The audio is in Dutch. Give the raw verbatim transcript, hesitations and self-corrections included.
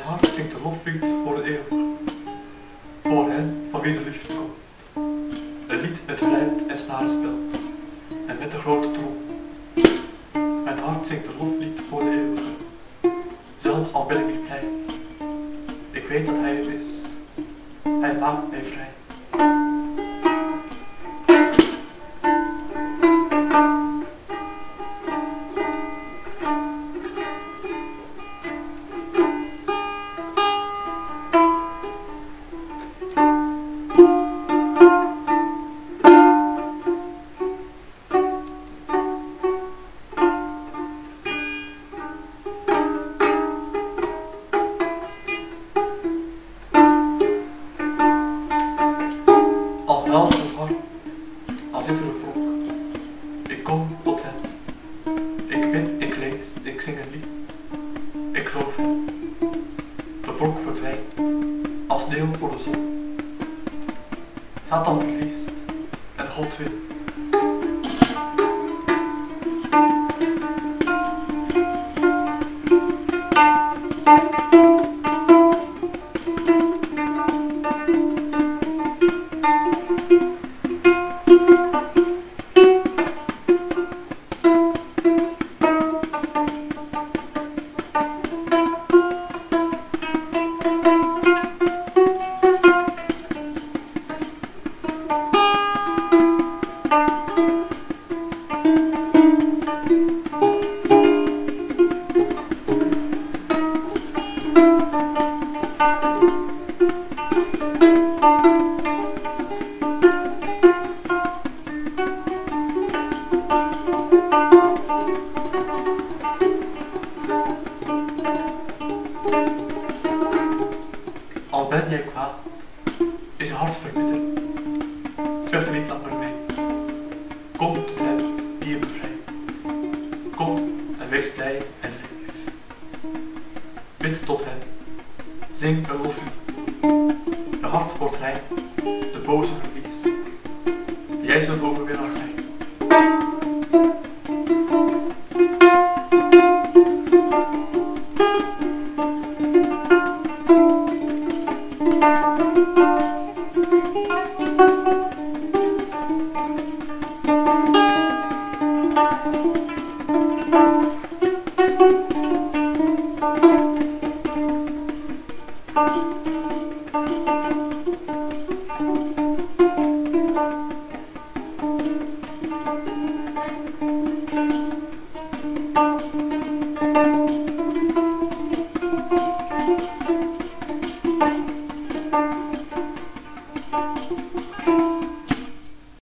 hart zingt een loflied voor de eeuw, voor hen van wie de liefde komt. Een lied met fluit en snarenspel, en met de grote trom. Mijn hart zingt een loflied voor de eeuwige, zelfs al ben ik niet blij. Ik weet dat hij het is, hij maakt mij vrij. Wel mijn hart, al zit er een volk, ik kom tot hem. Ik bid, ik lees, ik zing een lied, ik geloof hem. De volk verdwijnt, als deel voor de zon. Satan verliest, en God wint. Al ben jij kwaad, is je hart verbitterd. Vecht er niet langer mee. Kom tot hem die je bevrijdt. Kom en wees blij en leef. Bid tot hem, zing een loflied. Je hart wordt rein, de boze verliest. Jij zult overwinnaar zijn. Thank you.